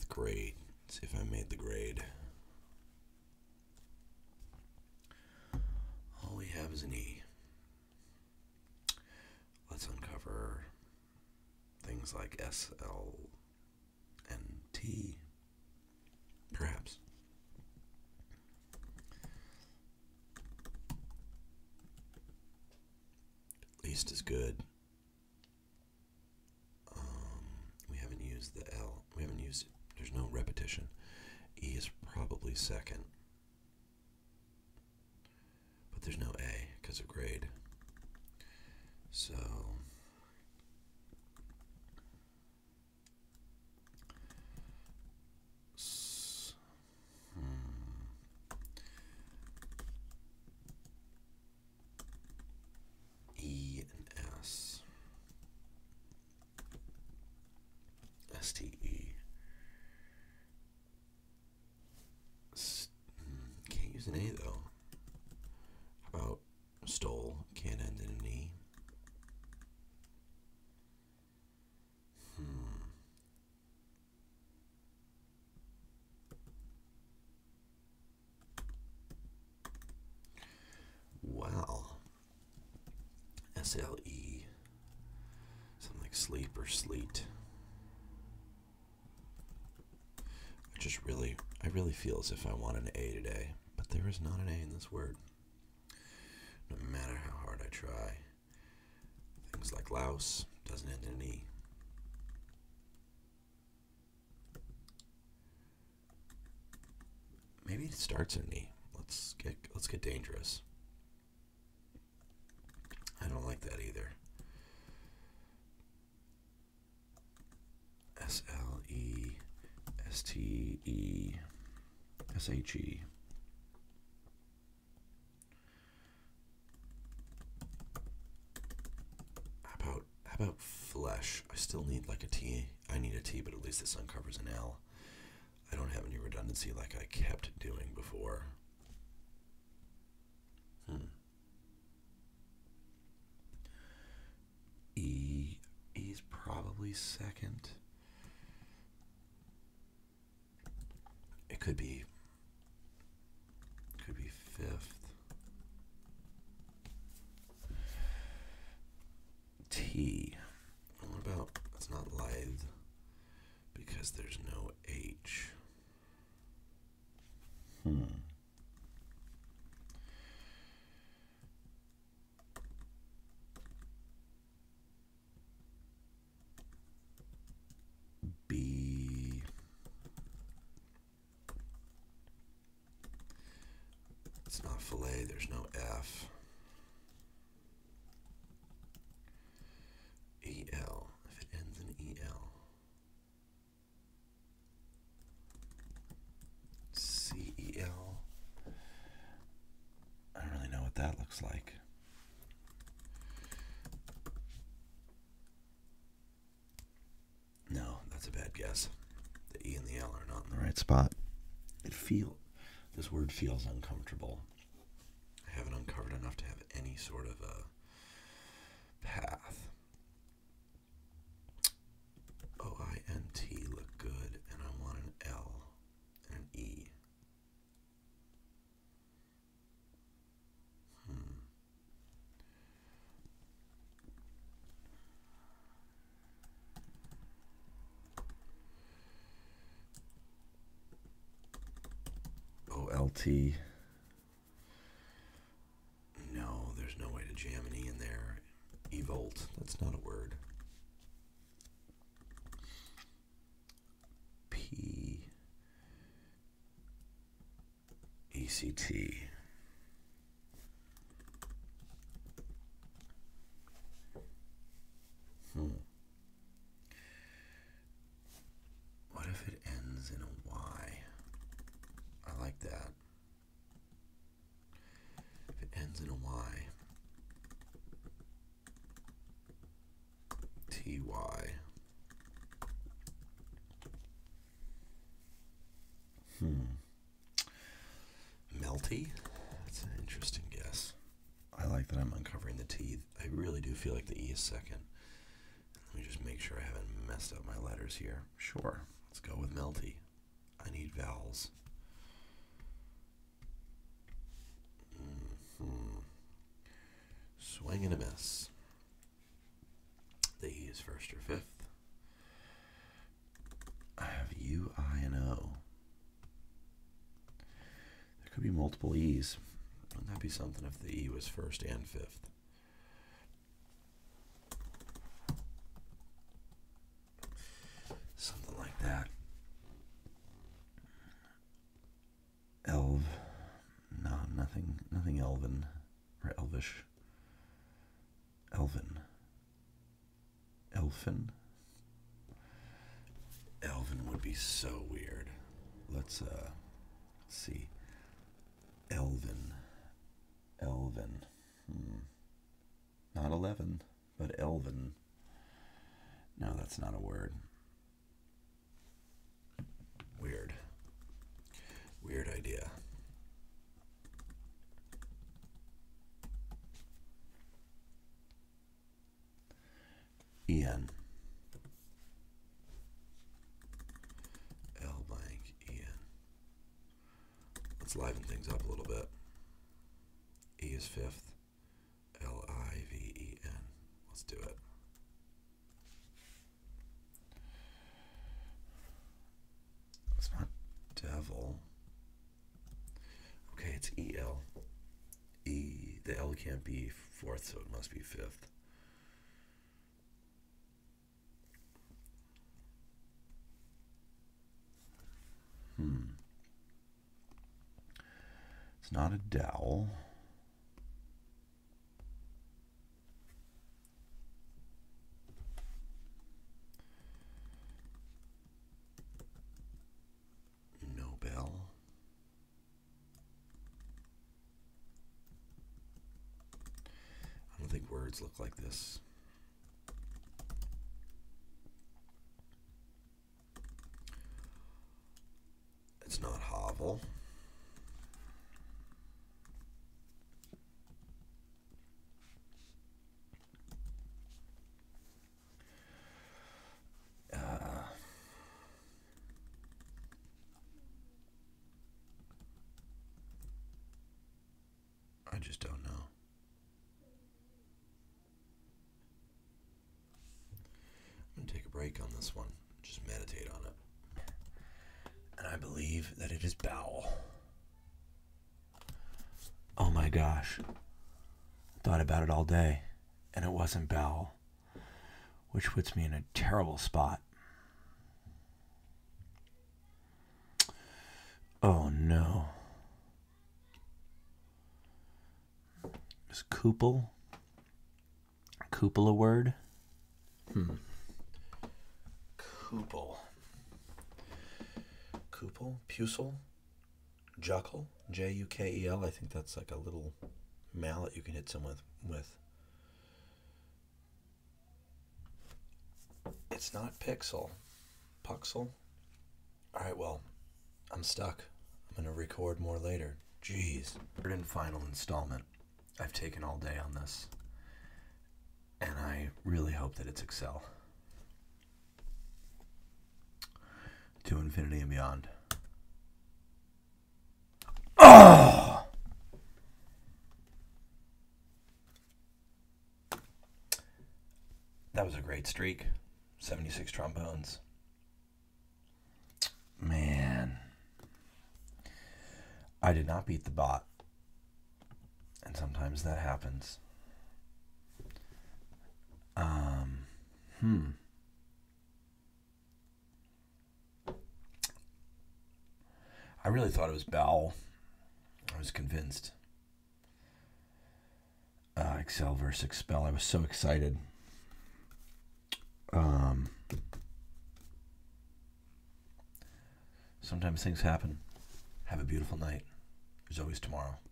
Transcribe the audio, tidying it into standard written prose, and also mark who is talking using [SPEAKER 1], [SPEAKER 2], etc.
[SPEAKER 1] grade. Let's see if I made the grade. All we have is an E. Let's uncover things like S, L, and T, perhaps. Least is good. We haven't used the L. We haven't used it. There's no repetition. E is probably second. But there's no A because of grade. So E and S. STE. Can't use an A though. How about stole? Can't end in an E. Wow. SLE. Something like sleep or sleet. I really feel as if I want an A today, but there is not an A in this word. No matter how hard I try. Things like louse doesn't end in an E. Maybe it starts in an E. Let's get dangerous. I don't like that either. SLE, STE, SHE. How about flesh? I still need like a T. I need a T, but at least this uncovers an L. I don't have any redundancy like I kept doing before. E's probably second. It could be fifth. T. What about, that's not lithe because there's no H. B. It's not fillet, there's no F. EL, if it ends in EL. CEL. I don't really know what that looks like. No, that's a bad guess. The E and the L are not in the right spot. This word feels uncomfortable. I haven't uncovered enough to have any sort of a path. O-I-N-T look good, and I want an L and an E. O-L-T. No, there's no way to jam an E in there. Evolt, that's not a word. P-E-C-T. What if it ends in a Y? I like that. If it ends in a Y. T-Y. Melty? That's an interesting guess. I like that I'm uncovering the T. I really do feel like the E is second. Let me just make sure I haven't messed up my letters here. Sure. Let's go with melty. I need vowels. Swing and a miss. The E is first or fifth. I have U, I, and O. There could be multiple E's. Wouldn't that be something if the E was first and fifth? Something like that. Elv. No, nothing elven or elvish. Elven. Elfin. Elven would be so weird. Let's see. Elven. Not 11, but elven. No, that's not a word. Weird idea. En. L blank En. Let's liven things up a little bit. E is fifth. Liven. Let's do it. It's not devil. Okay, it's EL. The L can't be fourth, so it must be fifth. It's not a dowel. No bell. I don't think words look like this. It's not hovel. I just don't know. I'm going to take a break on this one. Just meditate on it. And I believe that it is bowel. Oh my gosh. Thought about it all day, and it wasn't bowel, which puts me in a terrible spot. Oh no. Is Koopel a word? Koopel. Koopel? Pusel? Juckle? Jukel? I think that's like a little mallet you can hit someone with. It's not pixel. Puxel? Alright, well, I'm stuck. I'm going to record more later. Jeez. Third and final installment. I've taken all day on this. And I really hope that it's Excel. To infinity and beyond. Oh! That was a great streak. 76 trombones. Man. I did not beat the bot. And sometimes that happens. I really thought it was bowel. I was convinced. Excel versus expel. I was so excited. Sometimes things happen. Have a beautiful night. There's always tomorrow.